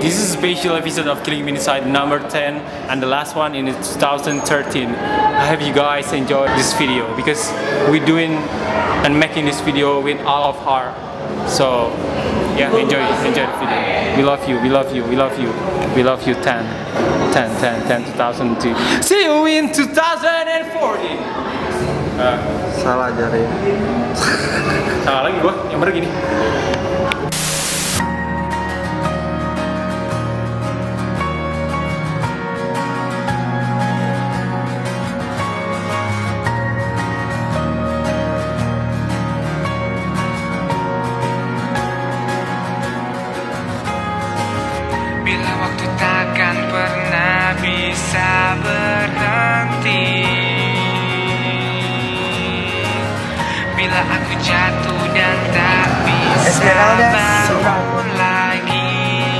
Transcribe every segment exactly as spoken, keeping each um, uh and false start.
This is a special episode of Killing Me Inside number ten and the last one in two thousand thirteen. I hope you guys enjoy this video because we're doing and making this video with all of heart. So yeah, enjoy enjoy the video. We love you, we love you, we love you, we love you. ten, ten, ten, ten, two thousand two. See you in two thousand fourteen. Uh, Salah jari. Salah lagi gua, yang bener gini. Bila waktu takkan pernah bisa berhenti, bila aku jatuh dan tak bisa bangun lagi.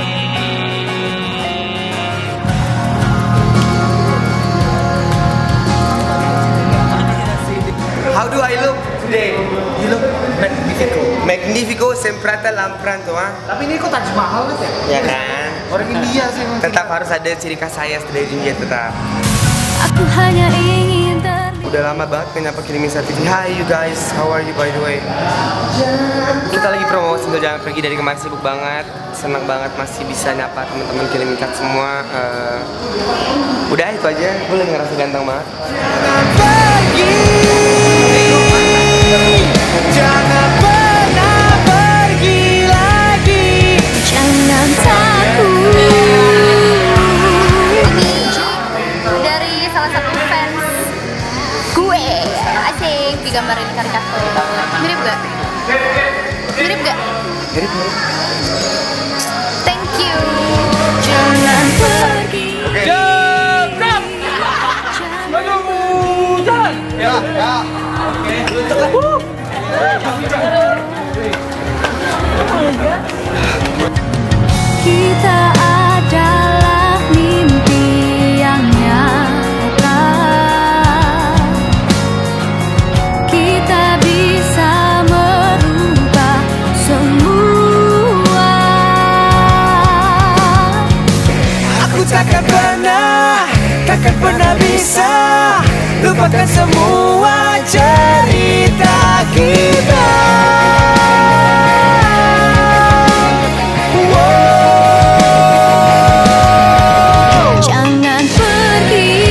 How do I look today? You look magnifico. Magnifico semprata lampranto, ah. Tapi ini kok Taj Mahal kan ya? Ya kan? Orang India sih. Tetap harus ada ciri khas saya dari India tetap. Aku hanya ingin terlihat. Udah lama banget menyapa Killing Me Inside T V. Hi you guys, how are you by the way? Kita lagi promo single Jangan Pergi dari kemarin, sibuk banget. Senang banget masih bisa nyapa teman-teman Killing Me Inside semua. Uh, udah itu aja, gue lagi ngerasa ganteng banget. Jangan pergi, jangan pernah pergi lagi. Jangan takut. Ini dari salah satu fans gue. Asik digambarin di karikatur. Mirip gak? Mirip gak? Mirip mirip. Thank you. Jangan pergi. Jebret! Maju jalan! Ya, ya. Kita adalah mimpi yang nyata. Kita bisa merubah semua. Aku takkan pernah, takkan pernah bisa lupakan semua cerita kita. Jangan pergi,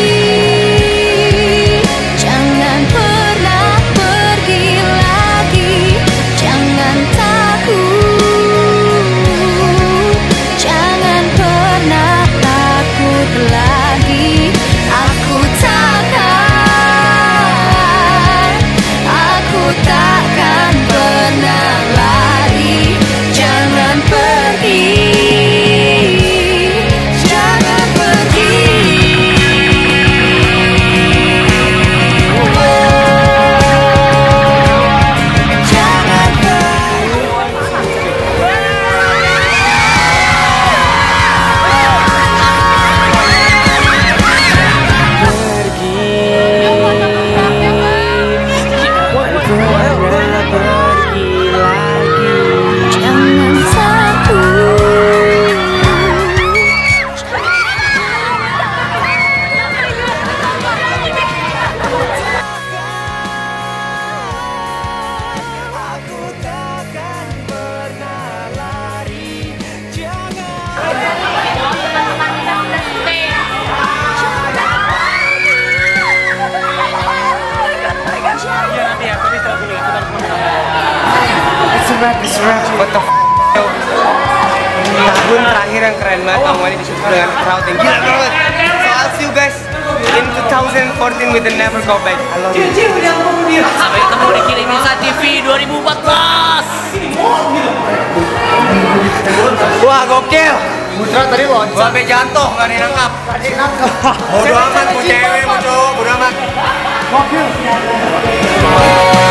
jangan pernah pergi lagi. Jangan takut, jangan pernah takut lagi. Aku takkan, aku takkan pernah lari. Jangan pergi. It's a wrap, what the f*** yo. Tahun terakhir yang keren banget, Bang Wali disusul dengan crowd yang gila banget. So I'll see you guys in two thousand fourteen with the Never Go Back. I love you. Sampai ketemu di Killing Me Inside T V dua ribu empat belas. Wah gokil. Putra tadi loncat. Gua sampai jatuh, gak ada yang nangkap. Bodo amat, mau cewek, mau cowok, bodo amat. Gokil.